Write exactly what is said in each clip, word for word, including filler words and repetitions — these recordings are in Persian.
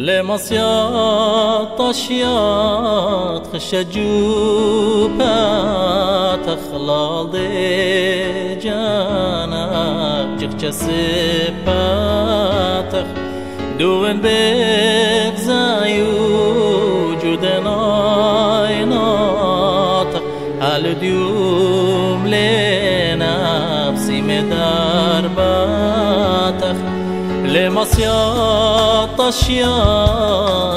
لمصيات طشيات خشجوبات خلال دي جانا جخ سبات دوين بيك زايو جودناي ناطق على ديوم لنفسي مدار باتخ لمصيات طشيات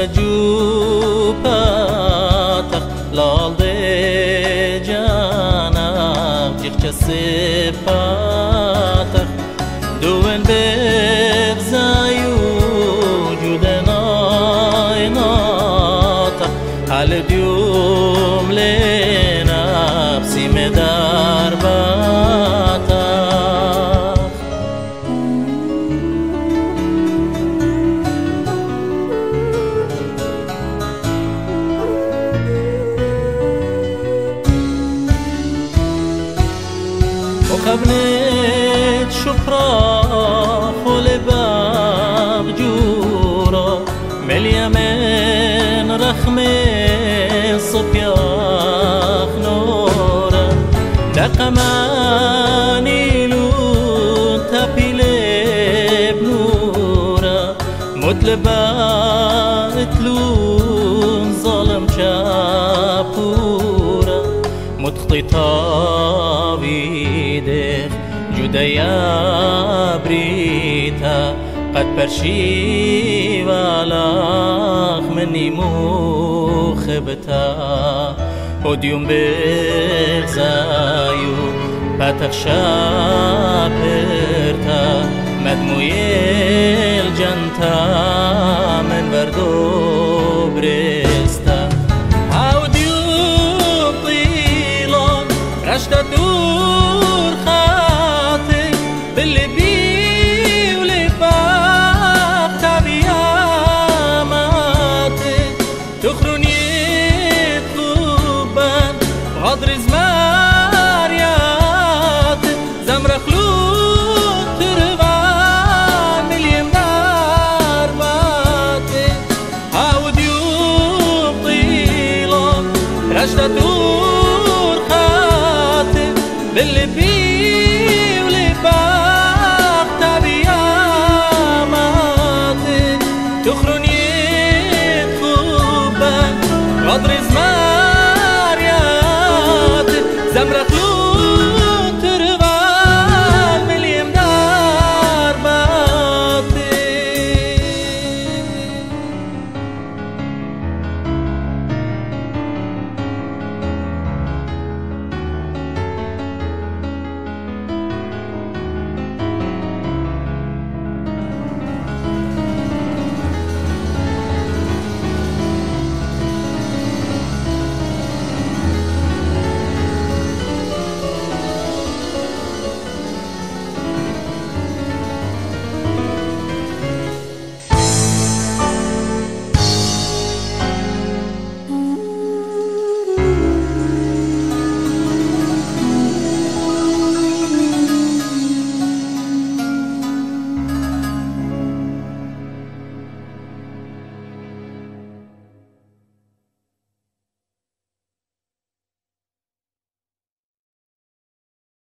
خشجوبات لال دي جانا جيخ سباتخ دوين بيك زايو جودناي ناطق على ديوم لنفسي مدار باتخ وخبنت شفرة ولباب جورة مليا من رخمة صبياخ نورة دقماني لون تبيلي بنورة متلبات لون ظلم شابورة متخطيطة بيدك جديا بريتا قد برشي والاخ مني مخبتا وديوم بغزايو باتخ شابرتا مدموي الجنتا من بردو برستا هاوديوم طيلون رشتا دور خاطر باللي بي ولباق تبياماتي تخروني طلوبان غدر زماريات زمر خلوط ترغان مليم دار باتي هاود يوم طيلون رشدة دور خاطر باللي بي